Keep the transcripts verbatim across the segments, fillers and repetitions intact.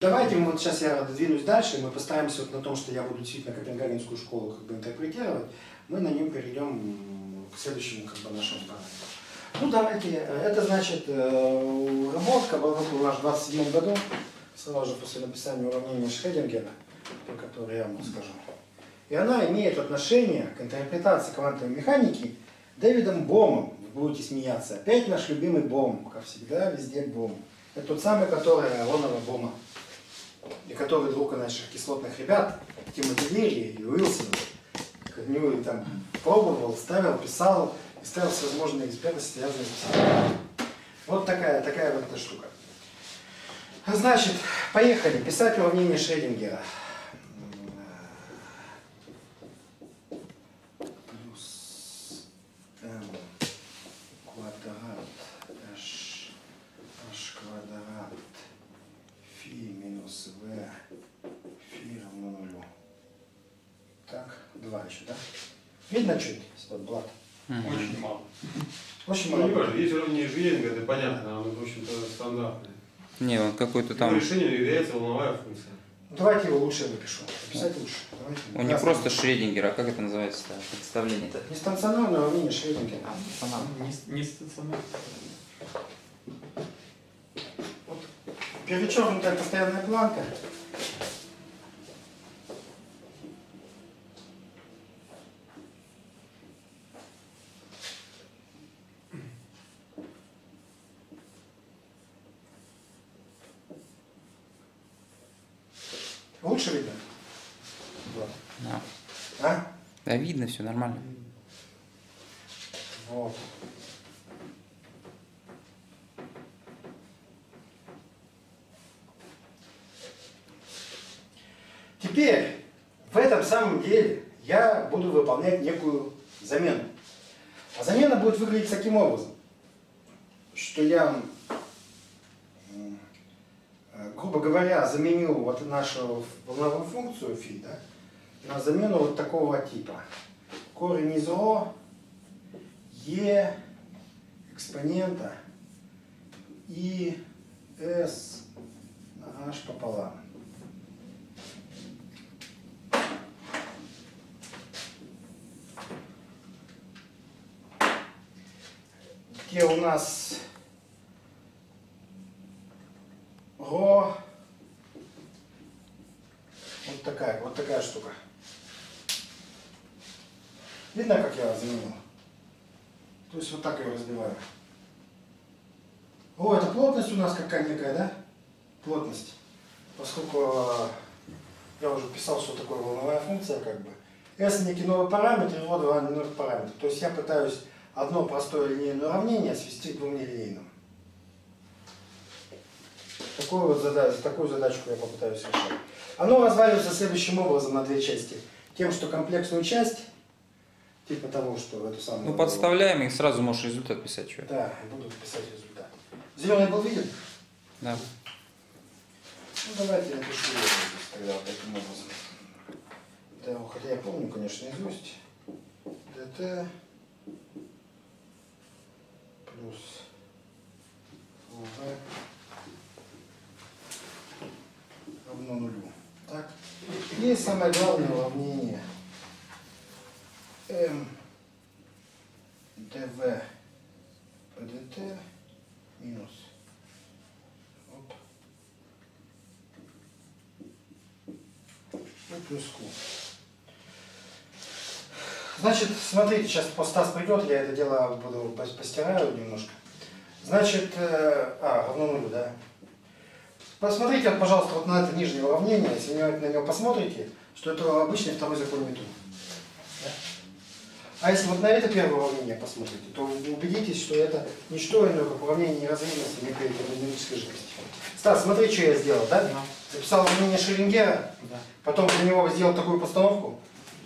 Давайте вот сейчас я двинусь дальше, мы постараемся вот на том, что я буду действительно Копенгагенскую школу как бы интерпретировать, мы на нем перейдем к следующему как бы нашему параметру. Ну давайте, это значит работа была у нас в двадцать седьмом году, сразу же после написания уравнения Шрёдингера, про которое я вам расскажу. И она имеет отношение к интерпретации квантовой механики Дэвидом Бомом. Вы будете смеяться. Опять наш любимый Бом, как всегда, везде Бом. Это тот самый, который Аронова Бома. И который друг наших кислотных ребят, Тимоти Лири и Уилсон, к нему там пробовал, ставил, писал и ставил всевозможные эксперты, связанные с этим. Вот такая, такая вот эта штука. Значит, поехали писать уравнение Шрёдингера. Плюс m квадрат h, h квадрат φ минус v φ равно нулю. Так, два еще, да? Видно чуть? Вот блат. Очень мало. Очень Ну, мало. не важно, есть уравнение Шрёдингера, это понятно, оно, в общем-то, стандартное. Не, он какой-то там... Его решение является волновая функция. Давайте его лучше напишу. Написать лучше. Давайте. Он не просто Шрёдингер, а как это называется? Представление-то. Нестанционарное уравнение Шрёдингера. А, стационарно. Не, не стационарно. Вот. Перечеркнутая постоянная планка. Лучше видно? Вот. Да. А? Да, видно, все нормально. Вот. Теперь в этом самом деле я буду выполнять некую замену. А замена будет выглядеть таким образом, что я, грубо говоря, заменю вот нашу волновую функцию φ, да, на замену вот такого типа. Корень из ρ e экспонента и s на h пополам. Где у нас ρ вот такая, вот такая штука. Видно, как я заменил? То есть вот так ее разбиваю. О, это плотность у нас какая некая, да? Плотность. Поскольку я уже писал, что такое волновая функция, как бы. S некий новый параметр, и ρ два новый параметр. То есть я пытаюсь одно простое линейное уравнение свести к двум нелинейным. Такую, вот задачу, такую задачку я попытаюсь решить. Оно разваливается следующим образом на две части. Тем, что комплексную часть, типа того, что эту самую... Ну, подставляем и сразу можешь результат писать. Что? Да, буду писать результат. Зеленый был виден? Да. Ну, давайте я напишу его здесь тогда вот таким образом. Да, хотя я помню, конечно, наизусть. dt плюс v равно нулю. Так. И самое главное уравнение m dv по dt минус оп, и плюс q. Значит, смотрите, сейчас Стас придет, я это дело буду постираю немножко. Значит, э, а, равно нулю, да. Посмотрите, пожалуйста, вот на это нижнее уравнение, если вы на него посмотрите, что это обычный второй закон Ньютона. Да? А если вот на это первое уравнение посмотрите, то вы убедитесь, что это не что иное, как уравнение неразменности некой термодинамической жидкости. Стас, смотри, что я сделал, да? Да. Записал уравнение Шрёдингера, Да. потом для него сделал такую постановку.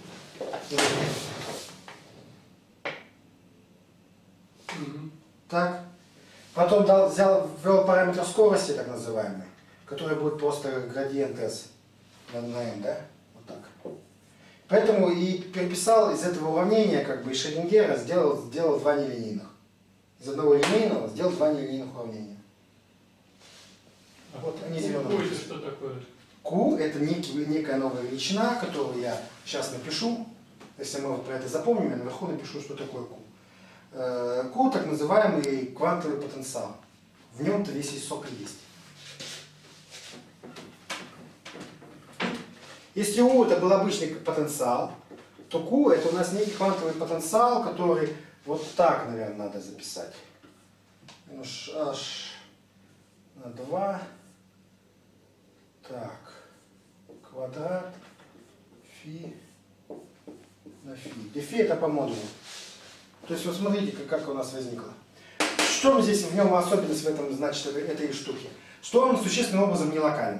Так. Потом дал, взял, ввел параметр скорости, так называемый, который будет просто градиент s на, на m, да? Вот так. Поэтому и переписал из этого уравнения, как бы, из Шрёдингера, сделал, сделал два нелинейных. Из одного линейного сделал два нелинейных уравнения. Вот они зеленым. Q это что такое? Q это некий, некая новая величина, которую я сейчас напишу. Если мы вот про это запомним, я наверху напишу, что такое Q. Q так называемый квантовый потенциал. В нем-то весь и сок и есть. Если U это был обычный потенциал, то Q это у нас некий квантовый потенциал, который вот так, наверное, надо записать. Минус h на два. Так. Квадрат фи на фи. Где фи это по модулю. То есть вот смотрите, как, как у нас возникло. Что здесь в нем особенность в этом, значит, этой штуки? Что он существенным образом не локален.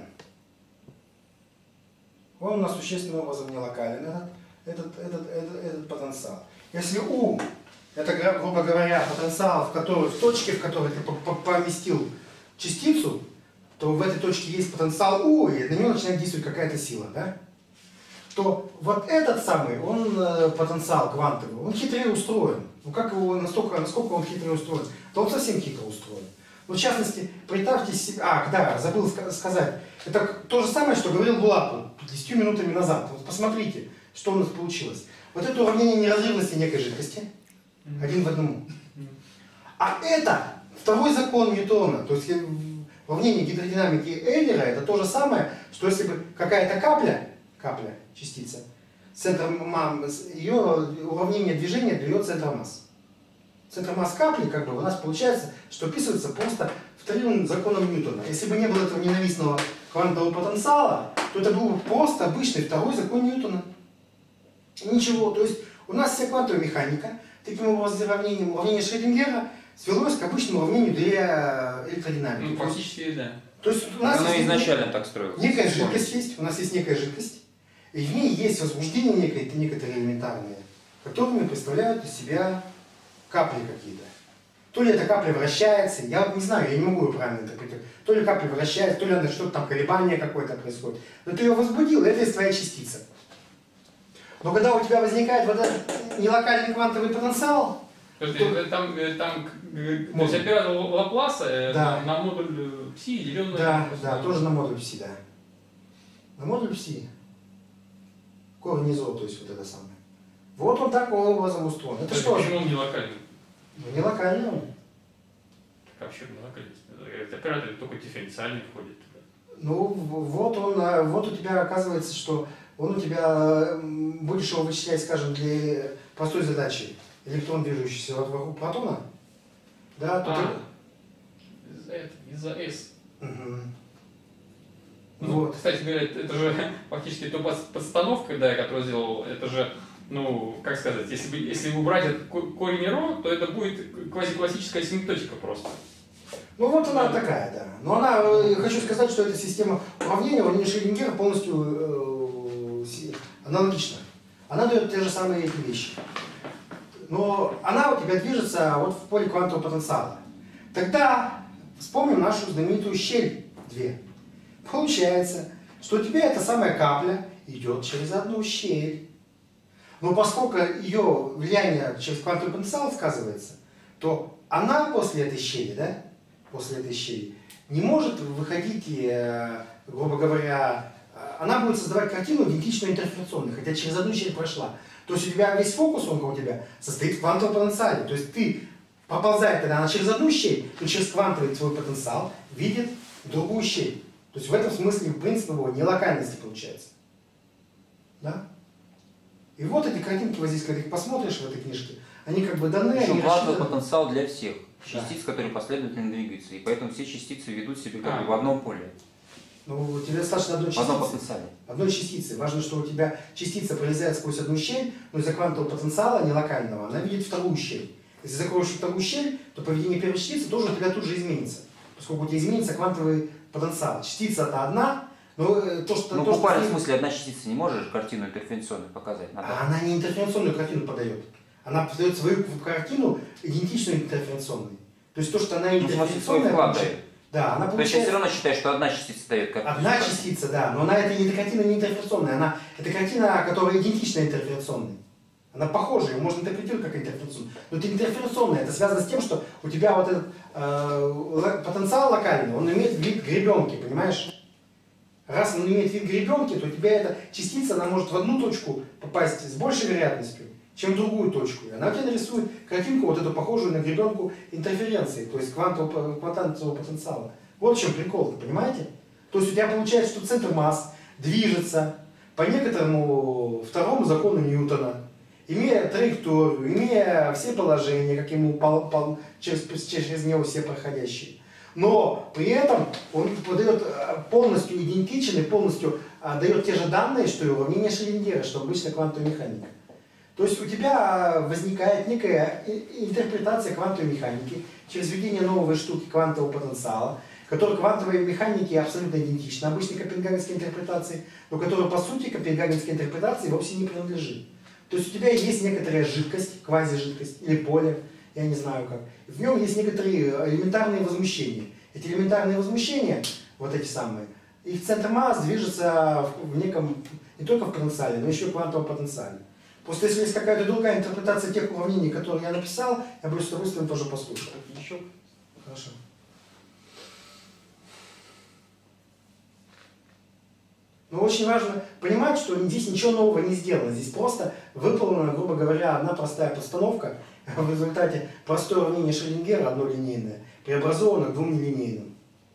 Он у нас существенным образом не локален, этот, этот, этот, этот, этот потенциал. Если U, это, грубо говоря, потенциал, в, который, в точке, в которой ты поместил частицу, то в этой точке есть потенциал U, и на него начинает действовать какая-то сила, да? То вот этот самый, он потенциал квантовый, он хитрее устроен. Ну как его, настолько, насколько он хитрее устроен? То он совсем хитро устроен. Ну, в частности, представьте себе... А, да, забыл сказать. Это то же самое, что говорил Булатов десятью минутами назад. Вот посмотрите, что у нас получилось. Вот это уравнение неразрывности некой жидкости. Один в одному. А это второй закон Ньютона. То есть уравнение гидродинамики Эйлера это то же самое, что если бы какая-то капля, капля, частица, центром масс, ее уравнение движения для ее центра масс. Центр масс капли, как бы, у нас получается, что описывается просто вторым законом Ньютона. Если бы не было этого ненавистного квантового потенциала, то это был бы просто обычный второй закон Ньютона. Ничего. То есть у нас вся квантовая механика, таким образом, уравнением, уравнение Шрёдингера свелось к обычному уравнению для электродинамики. Ну, практически, да. То есть у нас оно есть изначально некая, так строилось. Некая жидкость есть, у нас есть некая жидкость, и в ней есть возбуждение некое, некоторые элементарные, которыми представляют из себя капли какие-то. То ли эта капля вращается, я вот не знаю, я не могу ее правильно интерпретировать. То ли капля вращается, то ли что-то там колебание какое-то происходит. Но ты ее возбудил, это есть твоя частица. Но когда у тебя возникает вот этот нелокальный квантовый потенциал... То есть то... там, там то есть оператор Лапласа да. на, на модуль пси деленный... Да, да, тоже на модуль пси, да. На модуль пси. Корень из О, то есть вот это самое. Вот он таким образом устроен. Это что? Почему он не локальный? Ну, не локальный он. Как вообще не локальный? Этот оператор только дифференциальный входит туда. Ну, вот он, вот у тебя оказывается, что он у тебя, будешь его вычислять, скажем, для простой задачи, электрон, движущийся вокруг протона, да, то а, ты... из-за S. Угу. Ну, вот. Кстати говоря, это же фактически то подстановка, да, которую сделал, это же, ну, как сказать, если, бы, если убрать этот корень ро, то это будет квазиклассическая симптотика просто. Ну вот она такая, да. Но она, хочу сказать, что эта система уравнения уравнения Шрёдингера полностью э, аналогична. Она дает те же самые эти вещи. Но она у тебя движется вот в поле квантового потенциала. Тогда вспомним нашу знаменитую щель две. Получается, что у тебя эта самая капля идет через одну щель. Но поскольку ее влияние через квантовый потенциал сказывается, то она после этой щели, да, после этой щели, не может выходить, э, грубо говоря, она будет создавать картину идентичную интерференционной, хотя через одну щель прошла. То есть у тебя весь фокус, он у тебя состоит в квантовом потенциале. То есть ты, проползает тогда она через одну щель, то через квантовый твой потенциал видит другую щель. То есть в этом смысле принцип его нелокальности получается. Да? И вот эти картинки вот здесь, когда их посмотришь в этой книжке, они как бы даны. Причем квантовый рассчитаны... потенциал для всех частиц, да. которые последовательно двигаются. И поэтому все частицы ведут себя как а. бы в одном поле. Ну, тебе достаточно одной частицы. В одном потенциале. Одной частицы. Важно, что у тебя частица пролезает сквозь одну щель, но из-за квантового потенциала нелокального она видит вторую щель. Если закроешь вторую щель, то поведение первой частицы тоже у тебя тут же изменится. Поскольку у тебя изменится квантовый потенциал. Частица-то одна, но то, что... Ну, то, в буквальном что... смысле одна частица не можешь картину интерференционную показать. Надо... А она не интерференционную картину подает. Она подает свою картину идентичную интерференционной. То есть то, что она интерференционная... Ну, получает. Да, она получает... То есть я все равно считаю, что одна частица дает картину. Одна частица, да, но она это не картина не интерференционная, она это картина, которая идентична интерференционной. Она похожа, ее можно интерпретировать как интерференционная. Но это интерференционная, это связано с тем, что у тебя вот этот э, потенциал локальный, он имеет вид гребенки, понимаешь? Раз он имеет вид гребенки, то у тебя эта частица, она может в одну точку попасть с большей вероятностью, чем в другую точку. И она тебе нарисует картинку, вот эту похожую на гребенку интерференции, то есть квантового, квантового потенциала. Вот в чем прикол, вы понимаете? То есть у тебя получается, что центр масс движется по некоторому второму закону Ньютона, имея траекторию, имея все положения, как ему пол, пол, через, через него все проходящие. Но при этом он подает полностью идентичен и полностью а, дает те же данные, что и уравнение Шрёдингера, что обычная квантовая механика. То есть у тебя возникает некая интерпретация квантовой механики через введение новой штуки квантового потенциала, которая квантовой механике абсолютно идентична обычной копенгагенской интерпретации, но которая по сути копенгагенской интерпретации вовсе не принадлежит. То есть у тебя есть некоторая жидкость, квазижидкость или поле, я не знаю как. В нем есть некоторые элементарные возмущения. Эти элементарные возмущения, вот эти самые, их центр масс движется в неком, не только в потенциале, но еще и в квантовом потенциале. Просто если есть какая-то другая интерпретация тех уравнений, которые я написал, я бы с удовольствием тоже послушал. Еще? Хорошо. Но очень важно понимать, что здесь ничего нового не сделано. Здесь просто выполнена, грубо говоря, одна простая постановка. В результате простое уравнение Шрёдингера, одно линейное, преобразовано к двум нелинейным.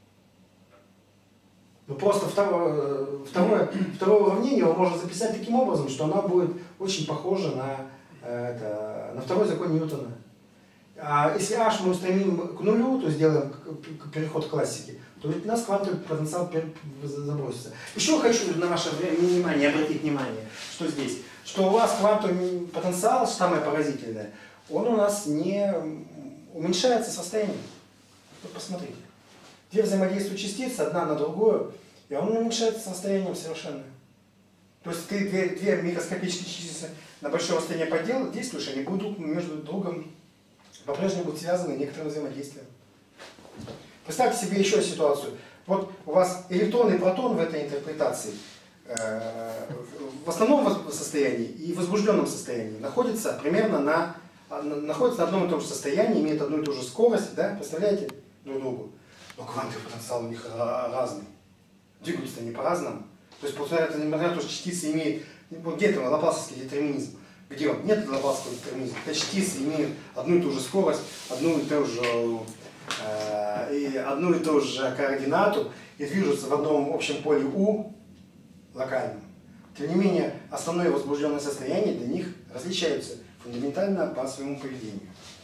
Но просто второе, второе, второе уравнение его можно записать таким образом, что оно будет очень похоже на, это, на второй закон Ньютона. А если h мы устремим к нулю, то сделаем переход к классике, то у нас квантовый потенциал забросится. Еще хочу на ваше внимание обратить внимание, что здесь, что у вас квантовый потенциал, самое поразительное, он у нас не уменьшается состоянием. Вот посмотрите. Две взаимодействуют частицы, одна на другую, и он уменьшается состоянием совершенно. То есть ты две, две микроскопические частицы на большое расстояние подел, действуешь, они будут между другом по-прежнему будут связаны некоторым взаимодействием. Представьте себе еще ситуацию. Вот у вас электрон и протон в этой интерпретации э, в основном состоянии и в возбужденном состоянии находятся примерно на, находятся на одном и том же состоянии, имеют одну и ту же скорость, да, представляете, друг другу. Но квантовый потенциал у них разный. Двигаются они по-разному. То есть, получается, несмотря на то, что частицы имеют, вот где это лапласовский детерминизм, где он? Нет лапласовского детерминизма. Когда частицы имеют одну и ту же скорость, одну и ту же, э, и одну и ту же координату и движутся в одном общем поле U локальном. Тем не менее, основное возбужденное состояние для них различаются фундаментально по своему поведению.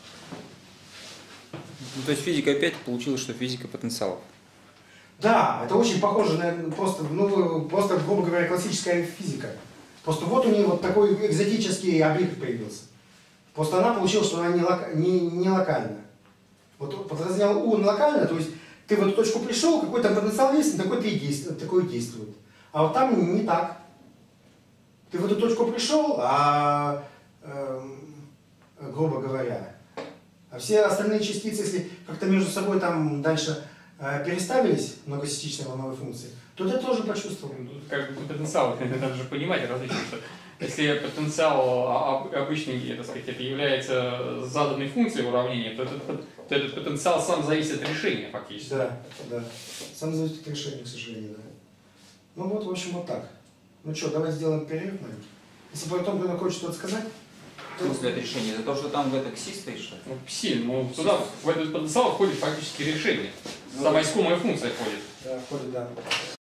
Ну, то есть физика опять получилось, что физика потенциалов. Да, это очень похоже на просто, ну, просто, грубо говоря, классическая физика. Просто вот у нее вот такой экзотический объект появился. Просто она получилась, что она не, лока, не, не локальна. Вот подразделял U на локально, то есть ты в эту точку пришел, какой-то потенциал есть, такой ты и действует, такой действует. А вот там не так. Ты в эту точку пришел, а, э, грубо говоря, а все остальные частицы, если как-то между собой там дальше э, переставились многосечичные волновые функции, то ты тоже почувствовал. Как бы потенциал, надо же понимать различие, что если потенциал обычный, так сказать, это является заданной функцией уравнения, то этот, то этот потенциал сам зависит от решения фактически. Да, да. Сам зависит от решения, к сожалению, да. Ну вот, в общем, вот так. Ну что, давай сделаем перерыв, наверное. Если потом кто-то хочет что-то сказать. В смысле это решение? За то, что там в это кси стоит, что ли? Ну, пси, ну туда, в этот потенциал входит фактически решение. Самая искомая функция входит. Да, входит, да.